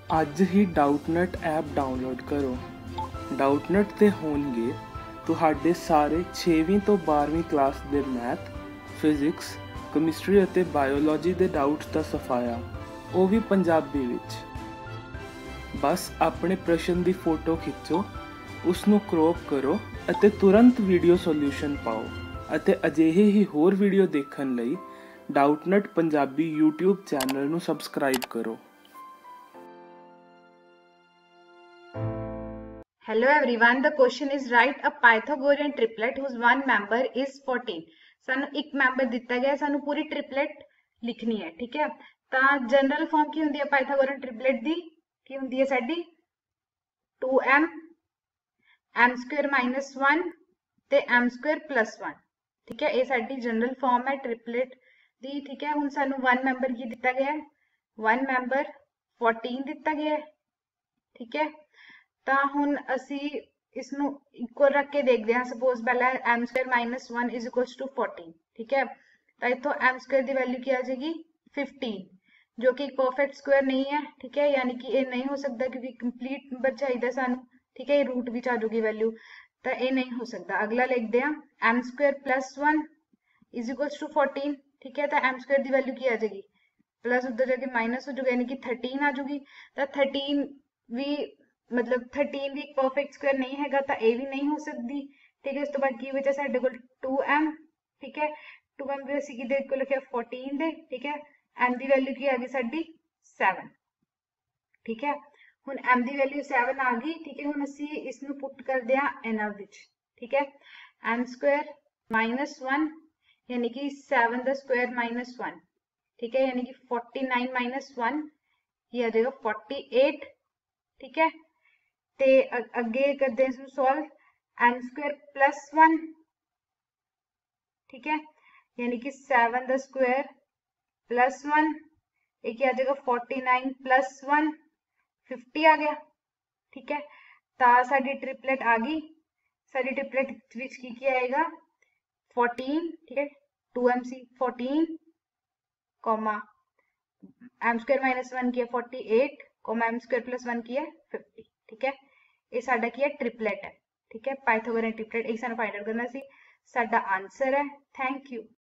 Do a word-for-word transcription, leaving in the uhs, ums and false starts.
ਅੱਜ ਹੀ Doubtnut app download ਕਰੋ। ਡਾਊਟਨਟ 'ਤੇ ਹੋਣਗੇ ਤੁਹਾਡੇ ਸਾਰੇ ਛੇਵੀਂ ਤੋਂ ਬਾਰ੍ਹਵੀਂ ਕਲਾਸ ਦੇ ਮੈਥ, ਫਿਜ਼ਿਕਸ, ਕੈਮਿਸਟਰੀ ਅਤੇ ਬਾਇਓਲੋਜੀ ਦੇ ਡਾਊਟਸ ਦਾ ਸਫਾਇਆ, ਉਹ ਵੀ ਪੰਜਾਬੀ ਵਿੱਚ। ਬਸ ਆਪਣੇ ਪ੍ਰਸ਼ਨ ਦੀ ਫੋਟੋ ਖਿੱਚੋ, ਉਸ ਨੂੰ ਕ੍ਰੌਪ ਕਰੋ ਅਤੇ ਤੁਰੰਤ ਵੀਡੀਓ ਸੋਲਿਊਸ਼ਨ ਪਾਓ। ਅਤੇ ਅਜਿਹੇ ਹੀ ਹੋਰ ਵੀਡੀਓ ਦੇਖਣ ਲਈ ਡਾਊਟਨਟ ਪੰਜਾਬੀ YouTube ਚੈਨਲ ਨੂੰ ਸਬਸਕ੍ਰਾਈਬ ਕਰੋ। Hello everyone, the question is write a Pythagorean triplet whose one member is fourteen। ਸਾਨੂੰ ਇੱਕ ਮੈਂਬਰ ਦਿੱਤਾ ਗਿਆ, ਸਾਨੂੰ ਪੂਰੀ ਟ੍ਰਿਪਲੇਟ ਲਿਖਣੀ ਹੈ। ਠੀਕ ਹੈ, ਤਾਂ ਜਨਰਲ ਫਾਰਮ ਕੀ ਹੁੰਦੀ ਹੈ ਪਾਈਥਾਗੋਰੀਅਨ ਟ੍ਰਿਪਲੇਟ ਦੀ? ਕੀ ਹੁੰਦੀ ਹੈ ਸਾਡੀ? Two m m square minus one ਤੇ m स्क्वायर प्लस वन। ठीक है, ये साडी जनरल फॉर्म है ट्रिपलेट दी। ठीक है, ਹੁਣ ਸਾਨੂੰ वन ਮੈਂਬਰ ਕੀ ਦਿੱਤਾ ਗਿਆ है? वन ਮੈਂਬਰ फोर्टीन ਦਿੱਤਾ ਗਿਆ है। ठीक है, ਤਾਂ ਹੁਣ ਅਸੀਂ ਇਸ ਨੂੰ ਇਕੁਅਲ ਰੱਖ ਕੇ ਦੇਖਦੇ ਹਾਂ। ਸਪੋਜ਼ ਪਹਿਲਾਂ m square minus one is equal to fourteen. ठीक है, ਤਾਂ ਇੱਥੋਂ m स्क्वायर ਦੀ ਵੈਲਿਊ ਕੀ ਆ ਜਾਏਗੀ? फिफ्टीन, जो कि एक परफेक्ट स्क्वायर नहीं है। ठीक है, यानी कि ये नहीं हो सकता क्योंकि कंप्लीट नंबर चाहिए सानू। ठीक है, रूट भी आ जाऊगी वैल्यू, तो ये नहीं हो सकता। अगला लिखते हैं m square plus one is equal to fourteen. ठीक है, तो एम स्क्वायर की वैल्यू की आ जाएगी? प्लस उधर जाके माइनस हो जाएगा, यानी कि थर्टीन आ जाऊगी। तो थर्टीन भी मतलब थर्टीन भी एक परफेक्ट स्क्वायर नहीं है, तो ये भी नहीं हो सकती। ठीक है, उस तो बाद की बचा साडे कोल टू एम। ठीक है, टू एम भी असीं किहदे कोल लिखिआ फोर्टीन दे। ठीक है, एम की वैल्यू की आ गई साडी सैवन। ठीक है, हुण एम की वैल्यू सैवन आ गई। ठीक है, हुण असीं इसनूं पुट करदे हां इन्हां विच। ठीक है, एम स्क्वायर माइनस वन यानी कि सैवन का स्क्वायर माइनस वन। ठीक है, यानी कि फोर्टी नाइन माइनस वन ये आ जाएगा फोर्टी एट। ठीक है, ते अगे करते हैं इसमें solve. M square plus one. ठीक है, यानी कि सैवन का स्क्वायर प्लस वन, एक आ जाएगा forty nine plus one, fifty आ गया। ठीक है, तो साडी ट्रिपलेट आ गई। साडी ट्रिपलेट विच की की आएगा? फोर्टीन। ठीक है, two m c fourteen comma m square minus one की है forty eight comma m square plus one की है फिफ्टी। ठीक है, ये साडा की है ट्रिपलेट है। ठीक है, पाइथागोरियन ट्रिपलेट एक सानू फाइंड आउट करना सी। साडा आंसर है। Thank you.